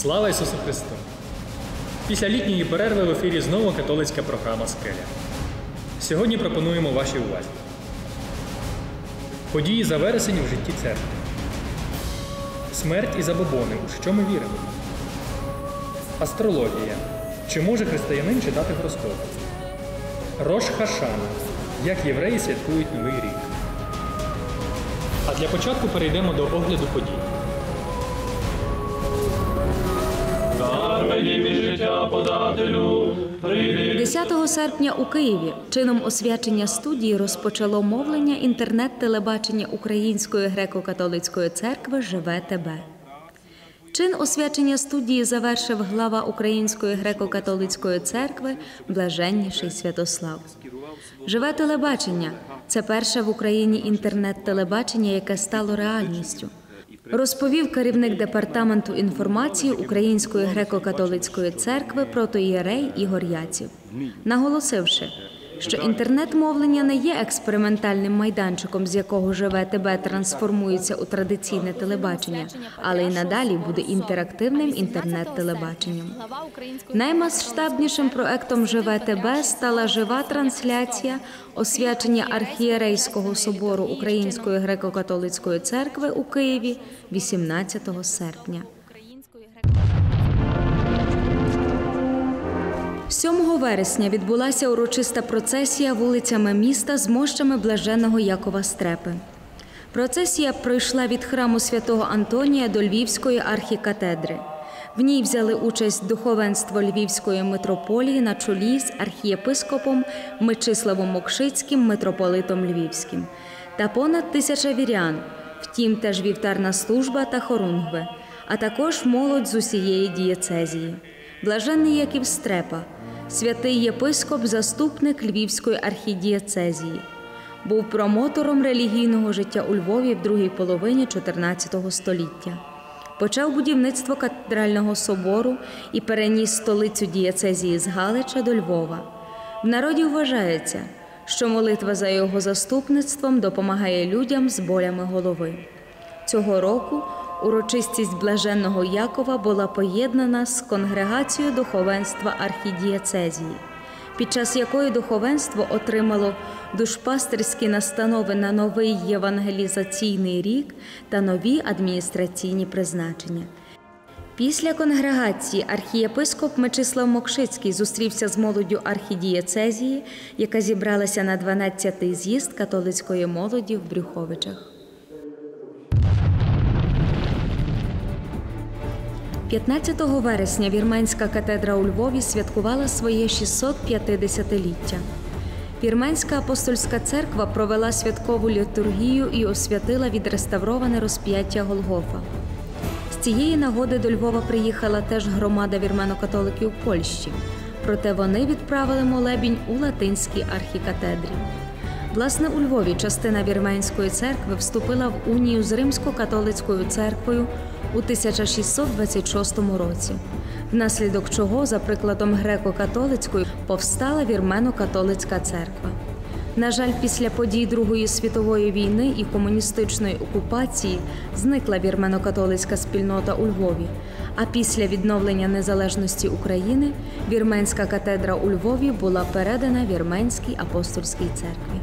Слава Ісусу Христу! Після літньої перерви в ефірі знову католицька програма «Скеля». Сьогодні пропонуємо вашій увазі події за вересень у житті церкви, смерть і забобони, у що ми віримо, астрологія, чи може християнин читати гороскоп, Рош Хашана, як євреї святкують Новий рік. А для початку перейдемо до огляду подій. 10 серпня у Києві чином освячення студії розпочало мовлення інтернет-телебачення Української греко-католицької церкви «Живе ТБ». Чин освячення студії завершив глава Української греко-католицької церкви Блаженніший Святослав. «Живе телебачення» – це перше в Україні інтернет-телебачення, яке стало реальністю, розповів керівник департаменту інформації Української греко-католицької церкви протоієрей Ігор Яців, наголосивши, що інтернет-мовлення не є експериментальним майданчиком, з якого «Живе ТБ» трансформується у традиційне телебачення, але й надалі буде інтерактивним інтернет-телебаченням. Наймасштабнішим проектом «Живе ТБ» стала жива трансляція освячення архієрейського собору Української греко-католицької церкви у Києві 18 серпня. 7 вересня відбулася урочиста процесія вулицями міста з мощами Блаженного Якова Стрепи. Процесія пройшла від храму святого Антонія до Львівської архікатедри. В ній взяли участь духовенство Львівської митрополії на чолі з архієпископом Мечиславом Мокшицьким, митрополитом Львівським, та понад 1000 вірян, втім теж вівтарна служба та хорунгви, а також молодь з усієї дієцезії. Блаженний Яків Стрепа, святий єпископ, заступник Львівської архідієцезії, був промотором релігійного життя у Львові в другій половині XIV століття. Почав будівництво кафедрального собору і переніс столицю дієцезії з Галича до Львова. В народі вважається, що молитва за його заступництвом допомагає людям з болями голови. Цього року урочистість Блаженного Якова була поєднана з конгрегацією духовенства архідієцезії, під час якої духовенство отримало душпастирські настанови на новий євангелізаційний рік та нові адміністраційні призначення. Після конгрегації архієпископ Мечислав Мокшицький зустрівся з молоддю архідієцезії, яка зібралася на 12-й з'їзд католицької молоді в Брюховичах. 15 вересня Вірменська катедра у Львові святкувала своє 650-ліття. Вірменська апостольська церква провела святкову літургію і освятила відреставроване розп'яття Голгофа. З цієї нагоди до Львова приїхала теж громада вірмено-католиків Польщі, проте вони відправили молебінь у Латинській архікатедрі. Власне, у Львові частина Вірменської церкви вступила в унію з Римсько-католицькою церквою у 1626 році, внаслідок чого, за прикладом греко-католицької, повстала Вірмено-католицька церква. На жаль, після подій Другої світової війни і комуністичної окупації зникла вірмено-католицька спільнота у Львові, а після відновлення незалежності України Вірменська катедра у Львові була передана Вірменській апостольській церкві.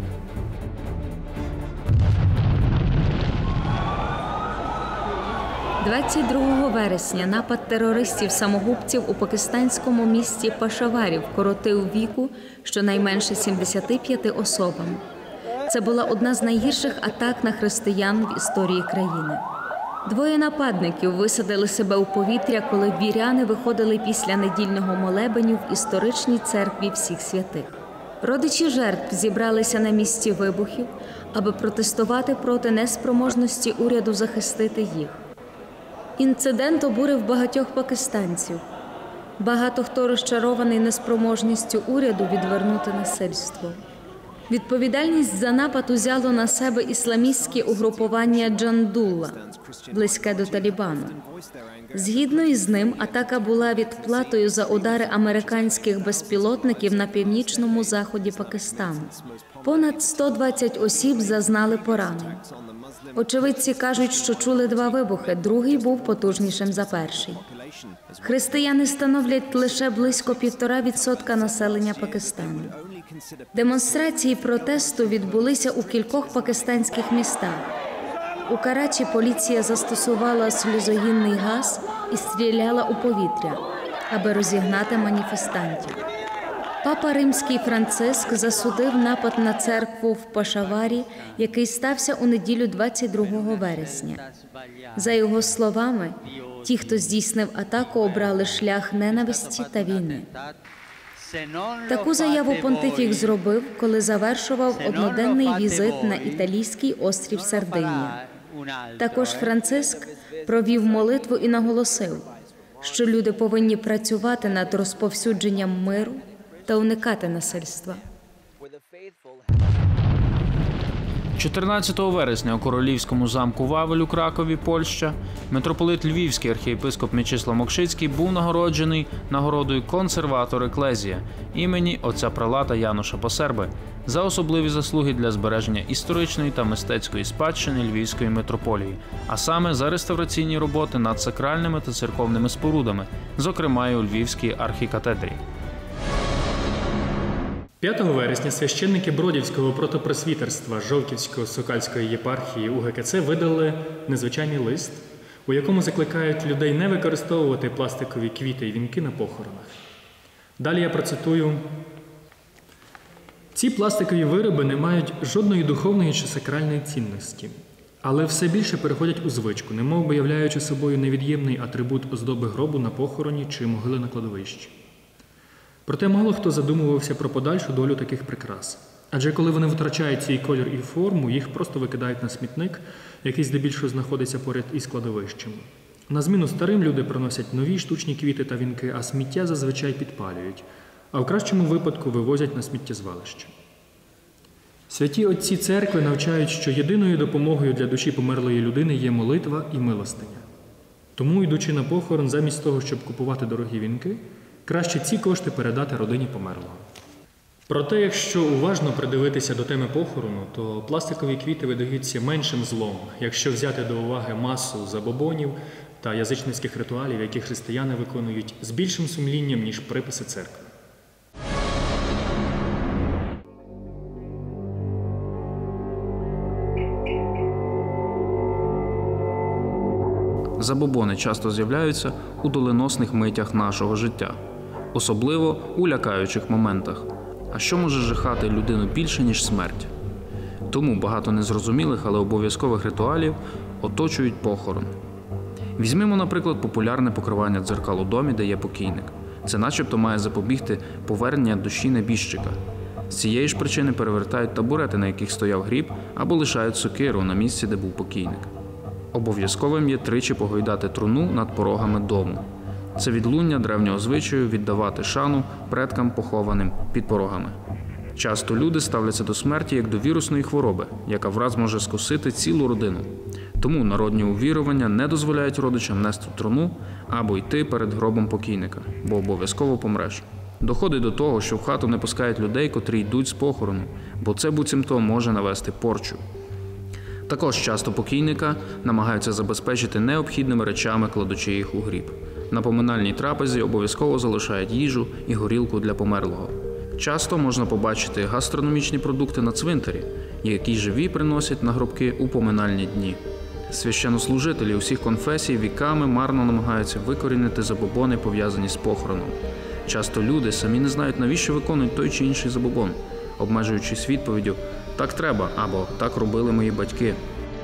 22 вересня напад терористів-самогубців у пакистанському місті Пешаварі вкоротив віку щонайменше 75 особам. Це була одна з найгірших атак на християн в історії країни. 2 нападників висадили себе у повітря, коли віряни виходили після недільного молебеню в історичній церкві всіх святих. Родичі жертв зібралися на місці вибухів, аби протестувати проти неспроможності уряду захистити їх. Інцидент обурив багатьох пакистанців. Багато хто розчарований неспроможністю уряду відвернути насильство. Відповідальність за напад узяло на себе ісламістське угрупування Джандулла, близьке до Талібану. Згідно із ним, атака була відплатою за удари американських безпілотників на північному заході Пакистану. Понад 120 осіб зазнали поранень. Очевидці кажуть, що чули 2 вибухи, другий був потужнішим за перший. Християни становлять лише близько 1,5% населення Пакистану. Демонстрації протесту відбулися у кількох пакистанських містах. У Карачі поліція застосувала сльозогінний газ і стріляла у повітря, аби розігнати маніфестантів. Папа Римський Франциск засудив напад на церкву в Пешаварі, який стався у неділю 22 вересня. За його словами, ті, хто здійснив атаку, обрали шлях ненависті та війни. Таку заяву понтифік зробив, коли завершував одноденний візит на італійський острів Сардинія. Також Франциск провів молитву і наголосив, що люди повинні працювати над розповсюдженням миру та уникати насильства. 14 вересня у Королівському замку Вавель у Кракові, Польща, митрополит Львівський архієпископ Мечислав Мокшицький був нагороджений нагородою «Консерватор Еклезія» імені отця прелата Януша Посерби за особливі заслуги для збереження історичної та мистецької спадщини Львівської митрополії, а саме за реставраційні роботи над сакральними та церковними спорудами, зокрема й у Львівській архікатедрі. 5 вересня священники Бродівського протопросвітерства Жовківсько-Сокальської єпархії УГКЦ видали незвичайний лист, у якому закликають людей не використовувати пластикові квіти і вінки на похоронах. Далі я процитую. «Ці пластикові вироби не мають жодної духовної чи сакральної цінності, але все більше переходять у звичку, немов являючи собою невід'ємний атрибут оздоби гробу на похороні чи могили на кладовищі. Проте мало хто задумувався про подальшу долю таких прикрас. Адже коли вони втрачають свій колір і форму, їх просто викидають на смітник, який здебільшого знаходиться поряд із кладовищем. На зміну старим люди приносять нові штучні квіти та вінки, а сміття зазвичай підпалюють, а в кращому випадку вивозять на сміттєзвалище. Святі отці церкви навчають, що єдиною допомогою для душі померлої людини є молитва і милостиня. Тому, йдучи на похорон, замість того, щоб купувати дорогі вінки, краще ці кошти передати родині померлого. Проте, якщо уважно придивитися до теми похорону, то пластикові квіти видаються меншим злом, якщо взяти до уваги масу забобонів та язичницьких ритуалів, які християни виконують з більшим сумлінням, ніж приписи церкви. Забобони часто з'являються у доленосних митях нашого життя, особливо у лякаючих моментах. А що може жахати людину більше, ніж смерть? Тому багато незрозумілих, але обов'язкових ритуалів оточують похорон. Візьмемо, наприклад, популярне покривання дзеркал у домі, де є покійник. Це начебто має запобігти повернення душі небіжчика. З цієї ж причини перевертають табурети, на яких стояв гріб, або лишають сокиру на місці, де був покійник. Обов'язковим є тричі погойдати труну над порогами дому. Це відлуння древнього звичаю віддавати шану предкам, похованим під порогами. Часто люди ставляться до смерті як до вірусної хвороби, яка враз може скосити цілу родину. Тому народні увірування не дозволяють родичам нести труну або йти перед гробом покійника, бо обов'язково помреш. Доходить до того, що в хату не пускають людей, котрі йдуть з похорону, бо це буцімто може навести порчу. Також часто покійника намагаються забезпечити необхідними речами, кладучи їх у гріб. На поминальній трапезі обов'язково залишають їжу і горілку для померлого. Часто можна побачити гастрономічні продукти на цвинтарі, які живі приносять на гробки у поминальні дні. Священнослужителі усіх конфесій віками марно намагаються викорінити забобони, пов'язані з похороном. Часто люди самі не знають, навіщо виконують той чи інший забобон, обмежуючись відповіддю «так треба» або «так робили мої батьки».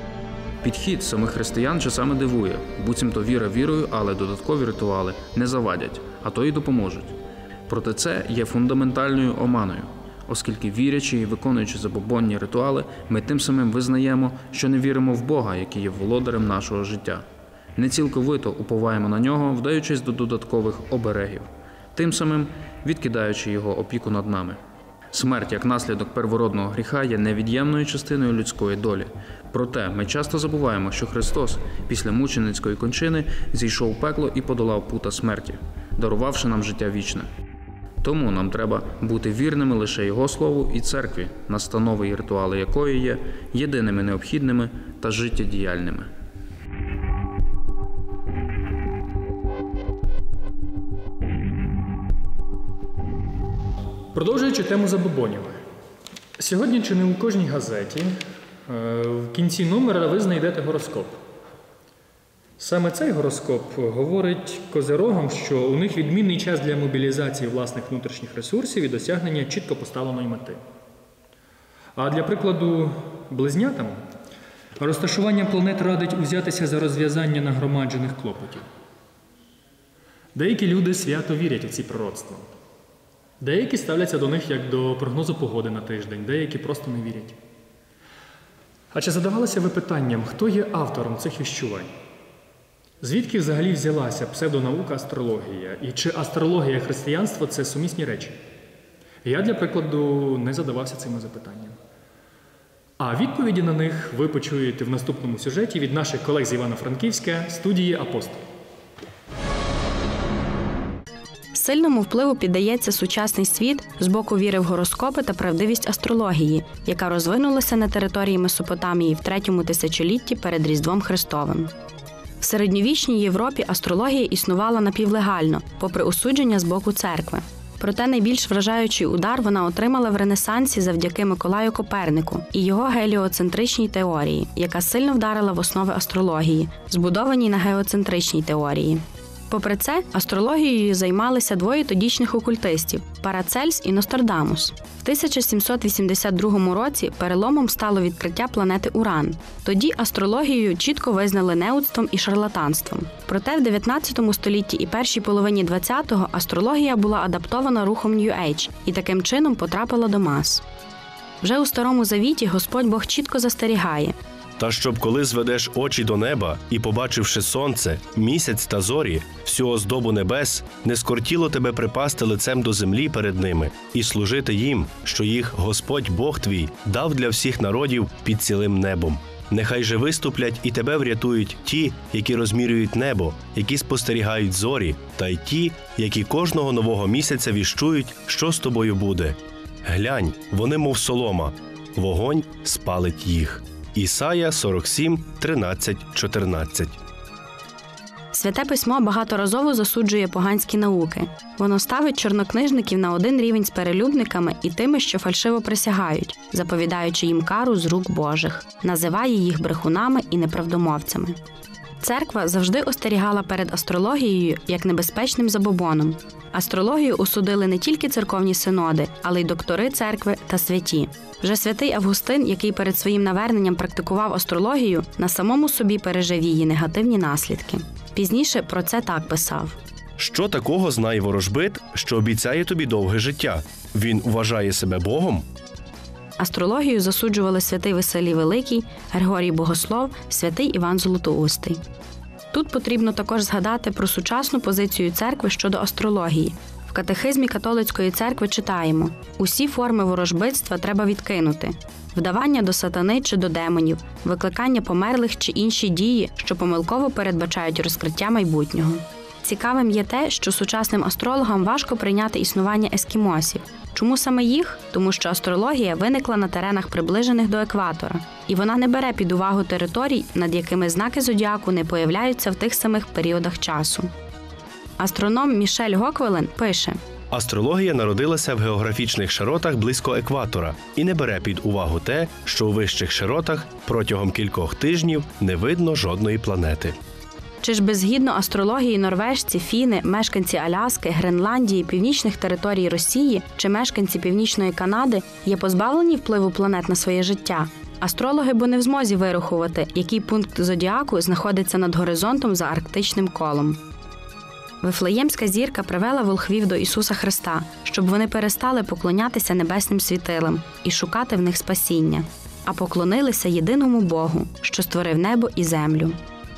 Підхід самих християн часами дивує, буцімто віра вірою, але додаткові ритуали не завадять, а то й допоможуть. Проте це є фундаментальною оманою, оскільки вірячи і виконуючи забобонні ритуали, ми тим самим визнаємо, що не віримо в Бога, який є володарем нашого життя. Не цілковито уповаємо на нього, вдаючись до додаткових оберегів, тим самим відкидаючи його опіку над нами. Смерть як наслідок первородного гріха є невід'ємною частиною людської долі. Проте ми часто забуваємо, що Христос після мученицької кончини зійшов в пекло і подолав пута смерті, дарувавши нам життя вічне. Тому нам треба бути вірними лише Його Слову і Церкві, настанови і ритуали якої є єдиними необхідними та життєдіяльними. Продовжуючи тему забобонів. Сьогодні чи не у кожній газеті в кінці номера ви знайдете гороскоп. Саме цей гороскоп говорить козирогам, що у них відмінний час для мобілізації власних внутрішніх ресурсів і досягнення чітко поставленої мети. А для прикладу близнятам розташування планет радить узятися за розв'язання нагромаджених клопотів. Деякі люди свято вірять у ці пророцтва. Деякі ставляться до них як до прогнозу погоди на тиждень, деякі просто не вірять. А чи задавалися ви питанням, хто є автором цих віщувань? Звідки взагалі взялася псевдонаука астрологія? І чи астрологія і християнство – це сумісні речі? Я, для прикладу, не задавався цими запитаннями. А відповіді на них ви почуєте в наступному сюжеті від наших колег з Івано-Франківська, студії «Апостол». Сильному впливу піддається сучасний світ з боку віри в гороскопи та правдивість астрології, яка розвинулася на території Месопотамії в 3-му тисячолітті перед Різдвом Христовим. В середньовічній Європі астрологія існувала напівлегально, попри осудження з боку церкви. Проте найбільш вражаючий удар вона отримала в Ренесансі завдяки Миколаю Копернику і його геліоцентричній теорії, яка сильно вдарила в основи астрології, збудованій на геоцентричній теорії. Попри це, астрологією займалися двоє тодішніх окультистів – Парацельс і Нострадамус. В 1782 році переломом стало відкриття планети Уран. Тоді астрологією чітко визнали неуцтвом і шарлатанством. Проте в 19 столітті і першій половині 20-го астрологія була адаптована рухом New Age і таким чином потрапила до мас. Вже у Старому Завіті Господь Бог чітко застерігає: «Та щоб коли зведеш очі до неба і, побачивши сонце, місяць та зорі, всю оздобу небес, не скортіло тебе припасти лицем до землі перед ними і служити їм, що їх Господь Бог твій дав для всіх народів під цілим небом. Нехай же виступлять і тебе врятують ті, які розмірюють небо, які спостерігають зорі, та й ті, які кожного нового місяця віщують, що з тобою буде. Глянь, вони мов солома, вогонь спалить їх». Ісая 47, 13, 14. Святе письмо багаторазово засуджує поганські науки. Воно ставить чорнокнижників на один рівень з перелюбниками і тими, що фальшиво присягають, заповідаючи їм кару з рук Божих, називає їх брехунами і неправдомовцями. Церква завжди остерігала перед астрологією як небезпечним забобоном. Астрологію осудили не тільки церковні синоди, але й доктори церкви та святі. Вже святий Августин, який перед своїм наверненням практикував астрологію, на самому собі пережив її негативні наслідки. Пізніше про це так писав: «Що такого знає ворожбит, що обіцяє тобі довге життя? Він вважає себе Богом?» Астрологію засуджували святий Василій Великий, Григорій Богослов, святий Іван Золотоустий. Тут потрібно також згадати про сучасну позицію церкви щодо астрології. В катехизмі католицької церкви читаємо: «Усі форми ворожбитства треба відкинути. Вдавання до сатани чи до демонів, викликання померлих чи інші дії, що помилково передбачають розкриття майбутнього». Цікавим є те, що сучасним астрологам важко прийняти існування ескімосів. Чому саме їх? Тому що астрологія виникла на теренах, приближених до екватора. І вона не бере під увагу територій, над якими знаки зодіаку не появляються в тих самих періодах часу. Астроном Мішель Гоквелен пише: «Астрологія народилася в географічних широтах близько екватора і не бере під увагу те, що у вищих широтах протягом кількох тижнів не видно жодної планети». Чи ж безгідно астрології норвежці, фіни, мешканці Аляски, Гренландії, північних територій Росії чи мешканці Північної Канади є позбавлені впливу планет на своє життя? Астрологи бо не в змозі вирахувати, який пункт зодіаку знаходиться над горизонтом за арктичним колом. Вифлеємська зірка привела волхвів до Ісуса Христа, щоб вони перестали поклонятися небесним світилам і шукати в них спасіння, а поклонилися єдиному Богу, що створив небо і землю.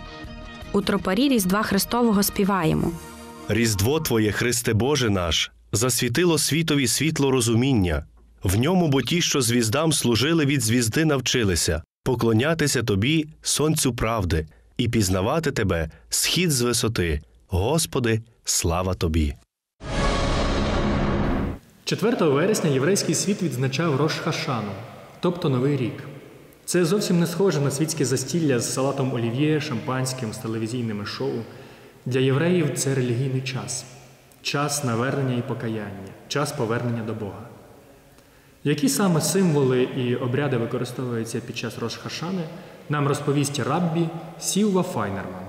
У тропарі Різдва Христового співаємо: «Різдво Твоє, Христе Боже наш, засвітило світові світло розуміння. В ньому бо ті, що звіздам служили, від звізди навчилися поклонятися Тобі, сонцю правди, і пізнавати Тебе, схід з висоти. Господи, слава Тобі». 4 вересня єврейський світ відзначав Рош Хашану, тобто Новий рік. Це зовсім не схоже на світське застілля з салатом олів'є, шампанським, з телевізійними шоу. Для євреїв це релігійний час. Час навернення і покаяння, час повернення до Бога. Які саме символи і обряди використовуються під час Рош Хашани, нам розповість раббі Сілва Файнерман.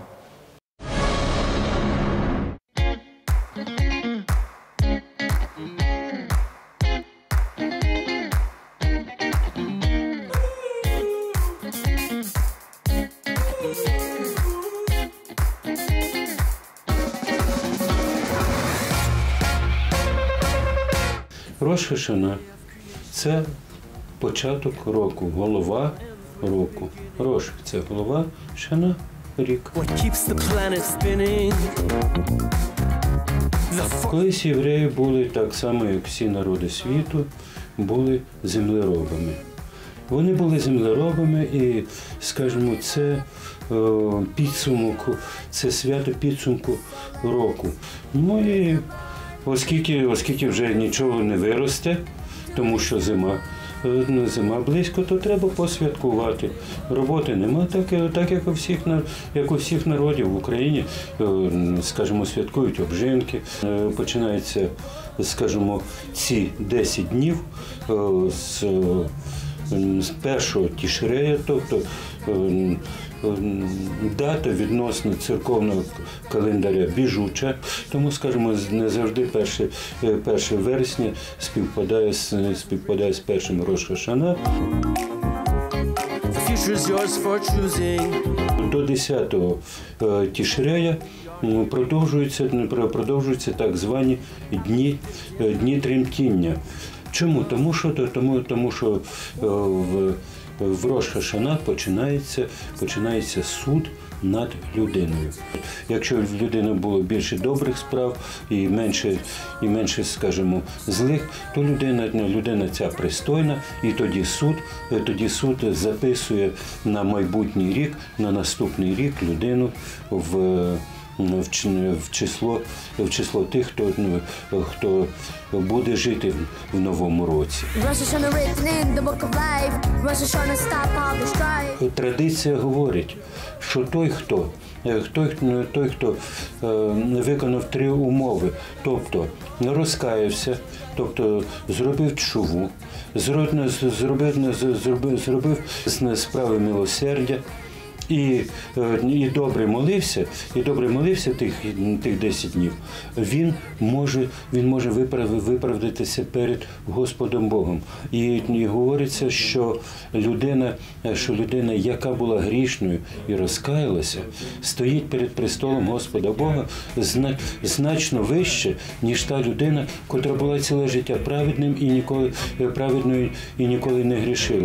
Рош Хашана – це початок року, голова року. Рош – це голова, Шана – рік. Колись євреї були так само, як всі народи світу, були землеробами. Вони були землеробами і, скажімо, це підсумок, це свято підсумку року. Ну і оскільки вже нічого не виросте, тому що зима близько, то треба посвяткувати. Роботи нема, так як у всіх народів в Україні, скажімо, святкують обжинки. Починаються, скажімо, ці 10 днів з першого Тішрея, тобто дата відносно церковного календаря біжуча, тому, скажімо, не завжди 1 вересня співпадає з першим Рош Хашана. До 10-го Тішрея продовжуються так звані дні тремтіння. Чому? Тому що в Рош Хашана починається суд над людиною. Якщо в людини було більше добрих справ і менше, скажімо, злих, то людина ця пристойна, і тоді суд записує на майбутній рік, на наступний рік людину в число тих, хто буде жити в новому році. Традиція говорить, що той, хто виконав 3 умови, тобто розкаявся, тобто зробив тшуву, зробив справи милосердя, і добре молився тих 10 днів, він може виправдатися перед Господом Богом. І говориться, що людина, яка була грішною і розкаялася, стоїть перед престолом Господа Бога значно вище, ніж та людина, котра була ціле життя праведною і ніколи не грішила.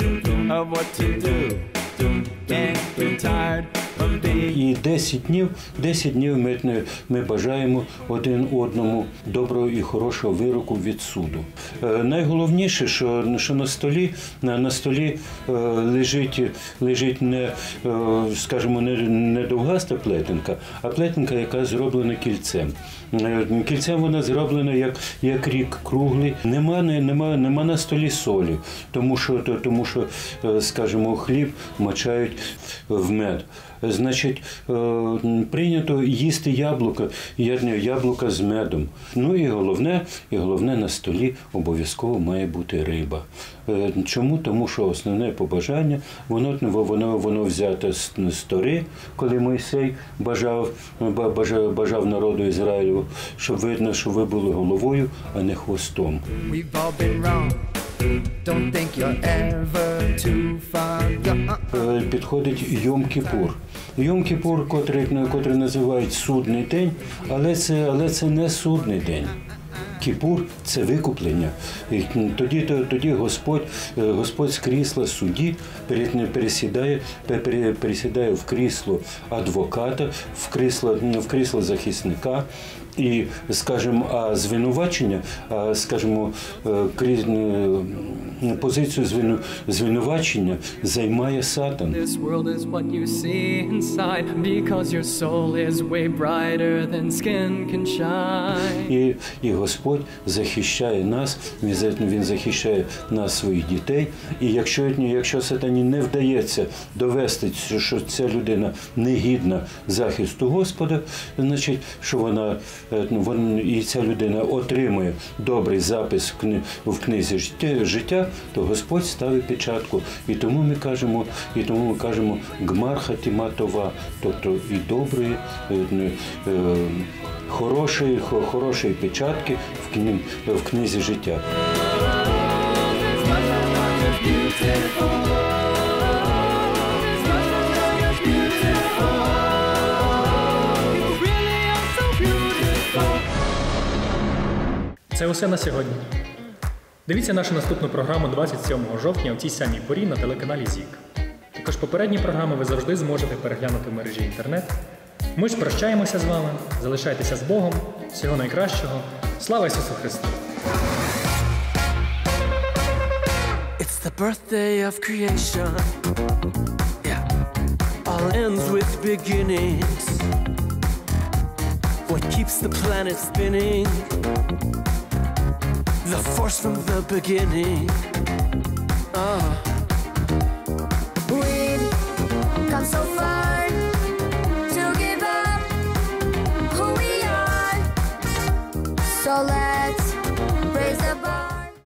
І 10 днів ми бажаємо один одному доброго і хорошого вироку від суду. Найголовніше, що на столі лежить не, скажімо, не довгаста плетенка, а плетенка, яка зроблена кільцем. Кільцем вона зроблена як рік круглий. Нема на столі солі, тому що, скажімо, хліб мочають в мед. Значить, прийнято їсти яблука з медом. Ну і головне на столі обов'язково має бути риба. Чому? Тому що основне побажання, воно взято з Тори, коли Мойсей бажав народу Ізраїлю, щоб видно, що ви були головою, а не хвостом. Підходить Йом-Кіпур. Йом-Кіпур, котрий називають судний день, але це не судний день. Кіпур – це викуплення. І тоді Господь з крісла судді пересідає в крісло адвоката, в крісло захисника. І, скажімо, позицію звинувачення займає Сатан. І Господь захищає нас, Він захищає нас, своїх дітей. І якщо сатані не вдається довести, що ця людина негідна захисту Господа, значить, що і ця людина отримує добрий запис в книзі життя, то Господь ставить печатку. І тому ми кажемо «Гмар хатима това», тобто і доброї, хорошої печатки в книзі життя. Це усе на сьогодні. Дивіться нашу наступну програму 27 жовтня у цій самій порі на телеканалі ЗІК. Також попередні програми ви завжди зможете переглянути в мережі інтернет. Ми ж прощаємося з вами, залишайтеся з Богом, всього найкращого. Слава Ісусу Христу! It's the birthday of creation. Yeah. All ends with beginnings. What keeps the planet spinning? The force from the beginning.